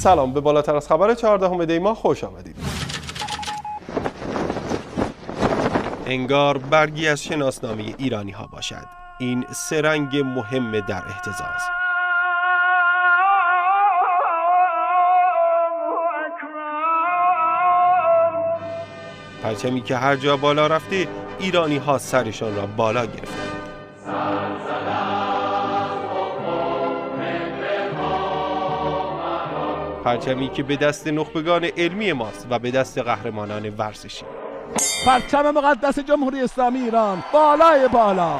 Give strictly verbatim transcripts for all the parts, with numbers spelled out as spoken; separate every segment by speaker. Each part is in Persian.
Speaker 1: سلام، به بالاتر از خبر چهاردهم دی ماه خوش آمدید. انگار برگی از شناسنامه ایرانی ها باشد. این سه رنگ مهم در اهتزاز. پرچمی که هر جا بالا رفته ایرانی ها سرشان را بالا گرفتند. پرچمی که به دست نخبگان علمی ماست و به دست قهرمانان ورزشی.
Speaker 2: پرچم مقدس جمهوری اسلامی ایران بالای بالا.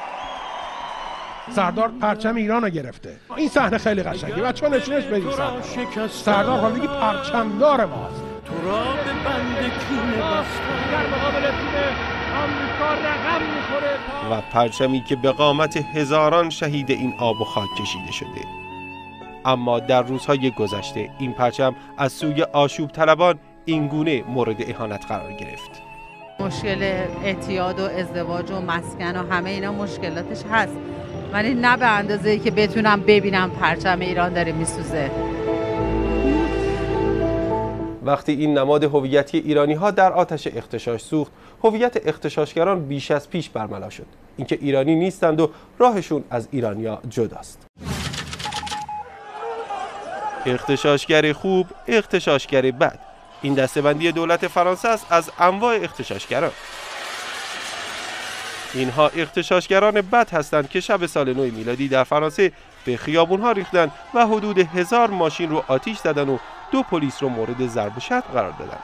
Speaker 3: سردار پرچم ایران رو گرفته. این صحنه خیلی قشنگه. بچه‌ها نشونش بدید. سردار سردار حالا دیگه پرچمدار ماست.
Speaker 4: تو را به بند کینه بستم
Speaker 3: در مقابل تیم آمریکا رقم می‌خوره.
Speaker 1: و پرچمی که به قامت هزاران شهید این آب و خاک کشیده شده. اما در روزهای گذشته این پرچم از سوی آشوب طلبان اینگونه مورد اهانت قرار گرفت.
Speaker 5: مشکل اعتیاد و ازدواج و مسکن و همه اینا مشکلاتش هست، ولی نه به اندازه‌ای که بتونم ببینم پرچم ایران داره میسوزه.
Speaker 1: وقتی این نماد هویتی ایرانی ها در آتش اغتشاش سوخت، هویت اغتشاشگران بیش از پیش برملا شد. اینکه ایرانی نیستند و راهشون از ایرانیا جداست. اغتشاشگر خوب، اغتشاشگر بد. این دسته‌بندی دولت فرانسه است از انواع اغتشاشگران. اینها اغتشاشگران بد هستند که شب سال نو میلادی در فرانسه به خیابون‌ها ریختند و حدود هزار ماشین رو آتش زدند و دو پلیس رو مورد ضرب و شتم قرار دادند.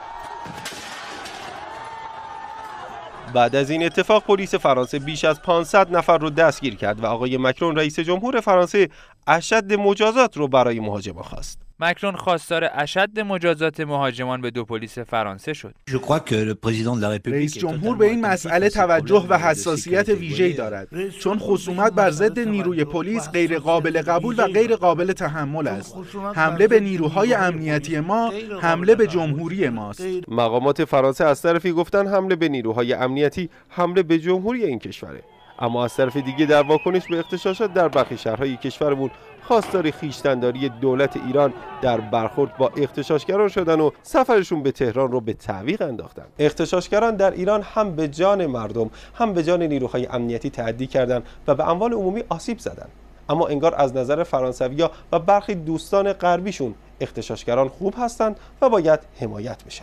Speaker 1: بعد از این اتفاق پلیس فرانسه بیش از پانصد نفر رو دستگیر کرد و آقای مکرون رئیس جمهور فرانسه اشد مجازات رو برای مهاجمان خواست.
Speaker 6: مکرون خواستار اشد مجازات مهاجمان به دو پلیس فرانسه شد.
Speaker 7: رئیس جمهور به این مسئله توجه و حساسیت ویژه‌ای دارد، چون خصومت بر ضد نیروی پلیس غیر قابل قبول و غیر قابل تحمل است. حمله به نیروهای امنیتی ما حمله به جمهوری ماست.
Speaker 1: مقامات فرانسه از طرفی گفتن حمله به نیروهای امنیتی حمله به جمهوری این کشوره، اما از طرف دیگه در واکنش به اغتشاشات در برخی شهرهای کشورمون خواستار خویشتن‌داری دولت ایران در برخورد با اغتشاشگران شدن و سفرشون به تهران رو به تعویق انداختن. اغتشاشگران در ایران هم به جان مردم هم به جان نیروهای امنیتی تعدی کردند و به اموال عمومی آسیب زدند. اما انگار از نظر فرانسوی‌ها و برخی دوستان غربیشون اغتشاشگران خوب هستند و باید حمایت بشن.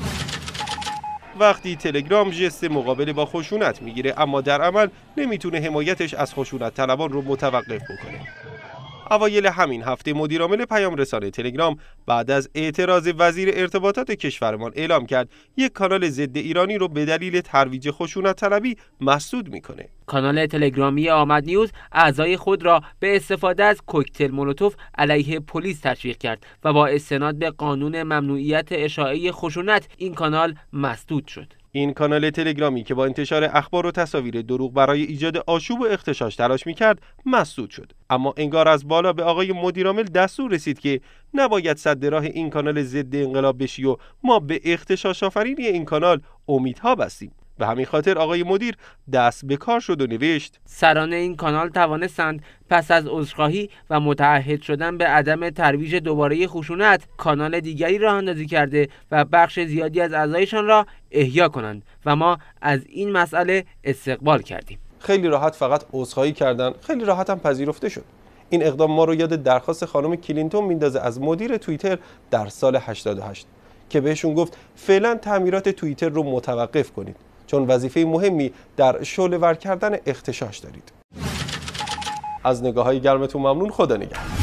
Speaker 1: وقتی تلگرام ژست مقابله با خشونت میگیره اما در عمل نمیتونه حمایتش از خشونت طلبان رو متوقف بکنه. اوایل همین هفته مدیرعامل پیام رسانه تلگرام بعد از اعتراض وزیر ارتباطات کشورمان اعلام کرد یک کانال ضد ایرانی رو به دلیل ترویج خشونت طلبی مسدود میکنه.
Speaker 8: کانال تلگرامی آمد نیوز اعضای خود را به استفاده از کوکتل مولوتوف علیه پلیس تشویق کرد و با استناد به قانون ممنوعیت اشاعه خشونت این کانال مسدود شد.
Speaker 1: این کانال تلگرامی که با انتشار اخبار و تصاویر دروغ برای ایجاد آشوب و اغتشاش تلاش می‌کرد مسدود شد، اما انگار از بالا به آقای مدیرعامل دستور رسید که نباید سد راه این کانال ضد انقلاب بشی و ما به اغتشاش آفرینی این کانال امیدها بستیم. به همین خاطر آقای مدیر دست به کار شد و نوشت:
Speaker 8: سران این کانال توانستند پس از عذرخواهی و متعهد شدن به عدم ترویج دوباره خشونت کانال دیگری راه اندازی کرده و بخش زیادی از اعضایشان را احیا کنند و ما از این مسئله استقبال کردیم.
Speaker 1: خیلی راحت فقط عذرخواهی کردن، خیلی راحت هم پذیرفته شد. این اقدام ما رو یاد درخواست خانم کلینتون میندازه از مدیر توییتر در سال هشتاد و هشت که بهشون گفت فعلا تعمیرات توییتر رو متوقف کنید، چون وظیفه مهمی در شعله‌ور کردن اغتشاش دارید. از نگاه‌های گرمتون ممنون. خدا نگهدار.